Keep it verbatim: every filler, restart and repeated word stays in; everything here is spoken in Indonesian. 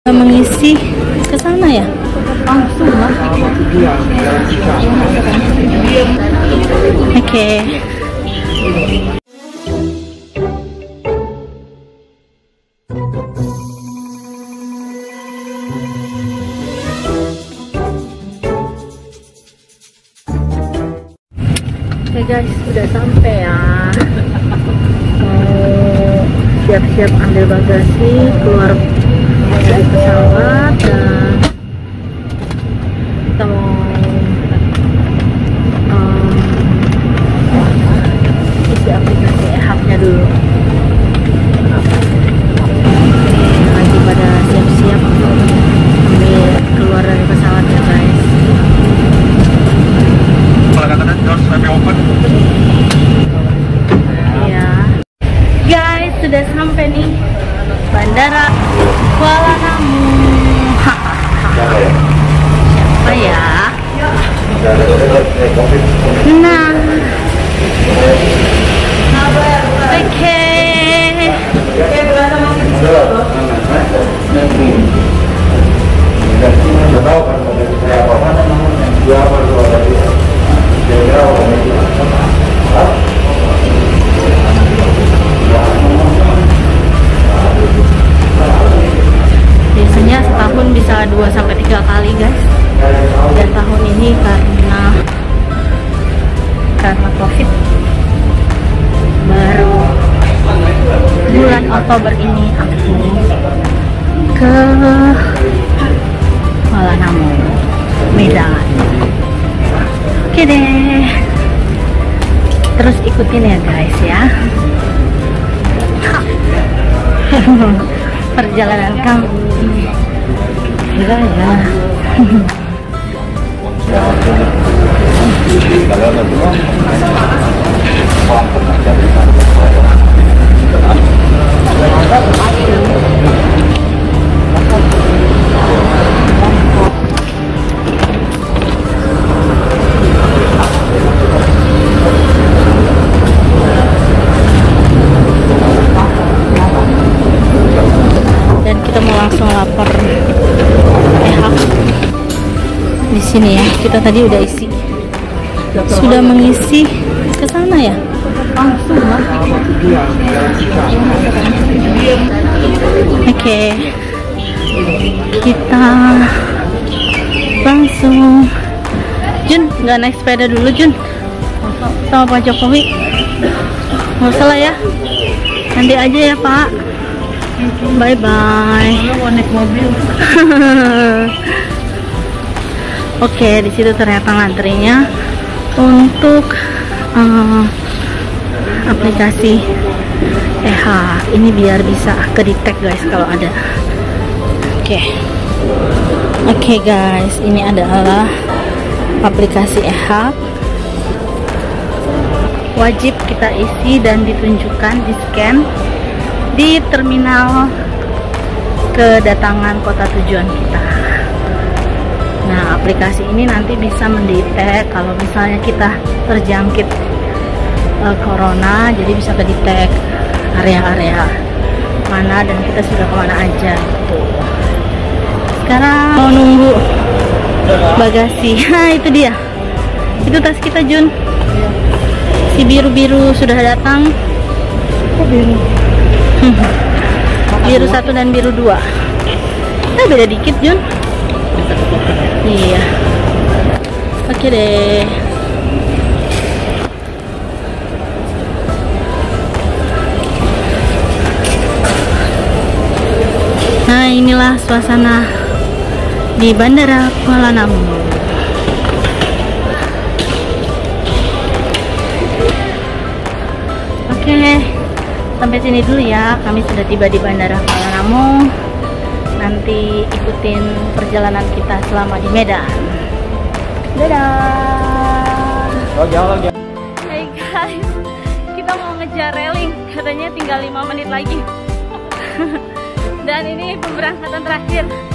Mengisi ke sana ya? Langsung lah. Oke. Okay. Oke guys, sudah sampai ya. Mau siap-siap ambil bagasi, keluar dari pesawat, dan kita mau um, isi aplikasi e-hubnya dulu. Ini lagi pada siap-siap ambil keluar dari pesawat ya guys. Iya guys, sudah sampai nih Bandara Kuala Namu. Siapa ya? Nah, oke. Okay. Biasanya setahun bisa dua sampai tiga kali guys, dan tahun ini karena karena COVID baru bulan Oktober ini aku ke Kuala Namu, Medan. Oke deh, terus ikutin ya guys ya. Perjalanan kami gila ya. Dan kita mau langsung lapor e-hub di sini ya. Kita tadi udah isi, sudah mengisi ke sana ya. Langsung lah. Oke, okay. Kita langsung. Jun, nggak naik sepeda dulu Jun sama Pak Jokowi? Nggak usah lah ya, nanti aja ya Pak. Bye bye. Mau naik mobil. Oke, okay, di situ ternyata ngantrinya untuk uh, aplikasi e-hub ini biar bisa ke detect guys kalau ada. Oke, okay. Oke okay, guys, ini adalah aplikasi e-hub. Wajib kita isi dan ditunjukkan di scan di terminal kedatangan kota tujuan kita. Nah, aplikasi ini nanti bisa mendetek kalau misalnya kita terjangkit uh, corona, jadi bisa kedetek area-area mana dan kita sudah kemana aja gitu. Sekarang mau nunggu bagasi. Nah, itu dia. Itu tas kita Jun. Si biru-biru sudah datang. Kok biru? Biru satu dan biru dua. Eh, beda dikit Jun. Iya. Oke deh. Nah, inilah suasana di Bandara Kuala Namu. Oke, sampai sini dulu ya. Kami sudah tiba di Bandara Kuala Namu. Nanti ikutin perjalanan kita selama di Medan. Dadah. Oh, jauh lagi. Hey guys, kita mau ngejar railing. Katanya tinggal lima menit lagi. Dan ini pemberangkatan terakhir.